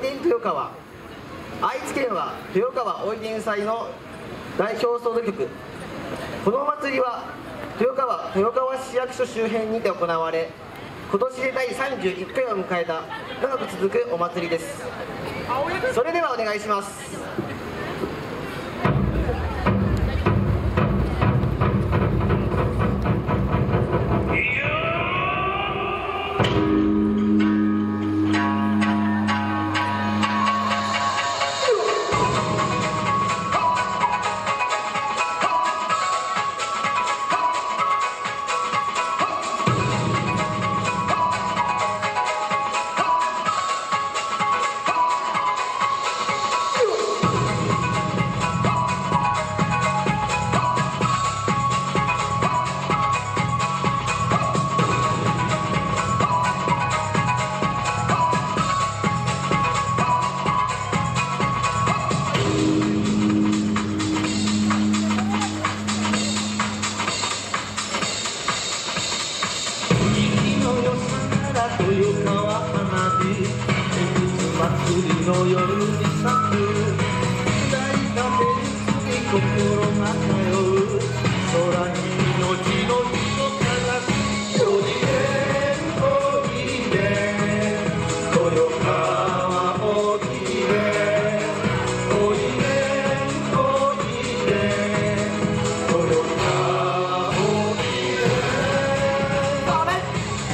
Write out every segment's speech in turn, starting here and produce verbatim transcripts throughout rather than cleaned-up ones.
いでん豊川。愛知県は豊川おいでん祭の代表総局。このお祭りは豊川豊川市役所周辺にて行われ、今年でだいさんじゅういっかいを迎えた長く続くお祭りです。それではお願いします。祭りの夜に咲く大風に心が通う空に命の火の輝くおいでおいで豊川おいでおいでおいで豊川おいでそれ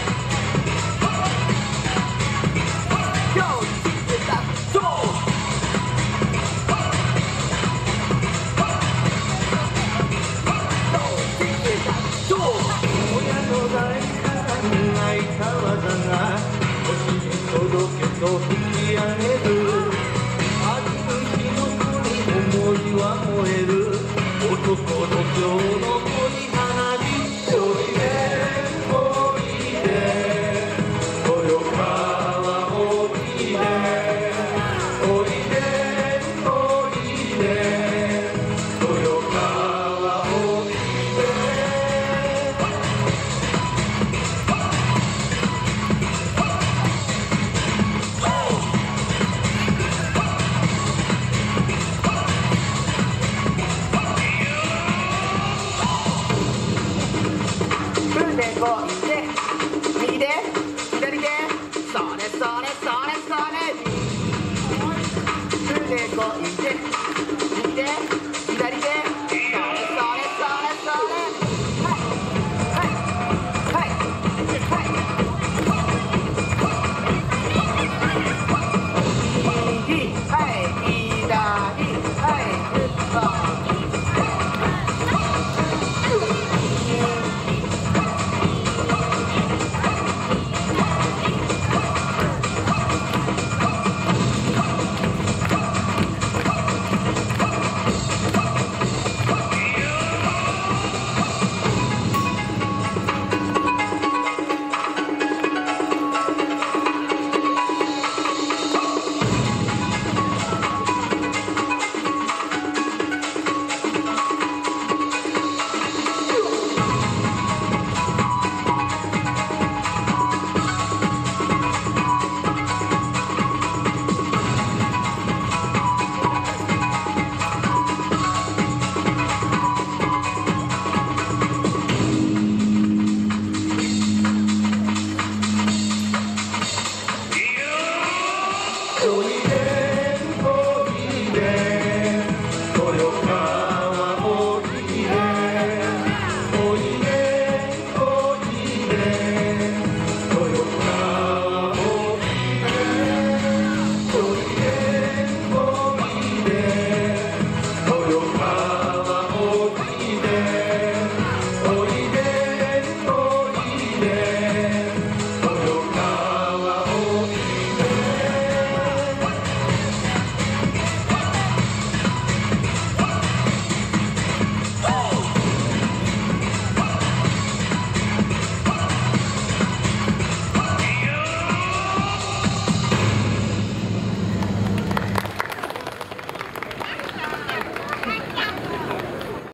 と吹き上げるある日の想いは燃える男の今日の恋花火おいでおいで豊川おいでおいでおいで豊川おいでこうで右で左でそれそれそれそれでこうで右で